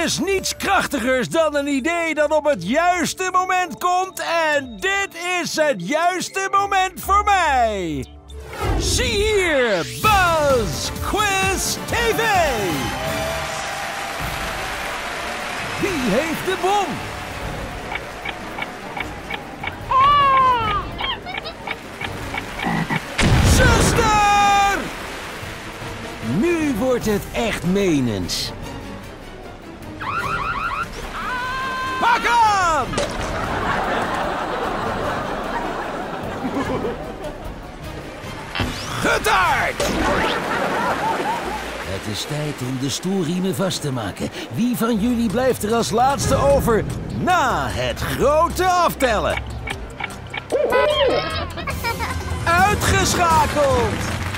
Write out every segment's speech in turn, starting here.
is niets krachtigers dan een idee dat op het juiste moment komt. En dit is het juiste moment voor mij. Zie hier, Buzz Quiz TV. Wie heeft de bom? Zuster! Nu wordt het echt menens. Pak hem! Getard! Het is tijd om de stoelriemen vast te maken. Wie van jullie blijft er als laatste over na het grote aftellen? Uitgeschakeld!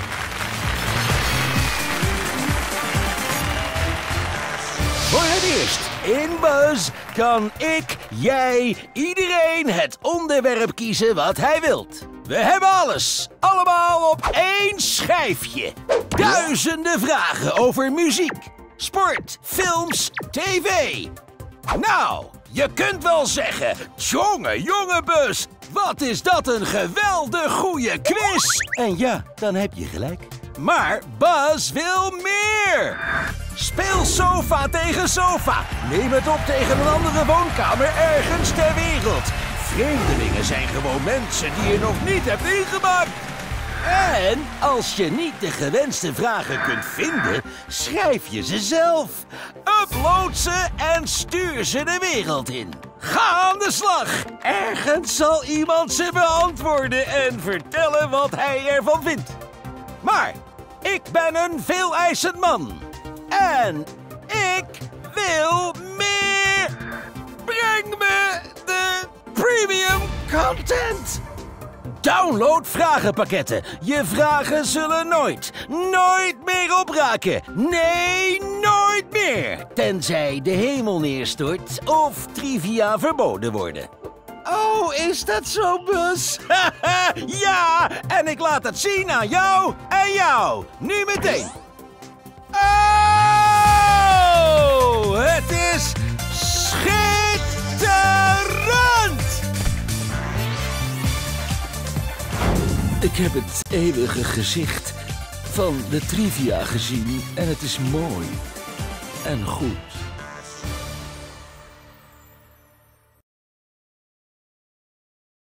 Voor het eerst in Buzz kan ik, jij, iedereen het onderwerp kiezen wat hij wilt. We hebben alles, allemaal op één schijfje. Duizenden vragen over muziek, sport, films, tv. Nou, je kunt wel zeggen, jonge Buzz, wat is dat een geweldig goede quiz. En ja, dan heb je gelijk. Maar Buzz wil meer. Speel sofa tegen sofa. Neem het op tegen een andere woonkamer ergens ter wereld. Vreemdelingen zijn gewoon mensen die je nog niet hebt ingemaakt. En als je niet de gewenste vragen kunt vinden, schrijf je ze zelf. Upload ze en stuur ze de wereld in. Ga aan de slag. Ergens zal iemand ze beantwoorden en vertellen wat hij ervan vindt. Maar ik ben een veeleisend man. En ik wil meer. Breng me de premium content. Download vragenpakketten. Je vragen zullen nooit meer opraken. Nee, nooit meer. Tenzij de hemel neerstort of trivia verboden worden. Oh, is dat zo, Buzz? Ja, en ik laat het zien aan jou en jou. Nu meteen. Oh, het is schitterend! Ik heb het eeuwige gezicht van de trivia gezien en het is mooi en goed.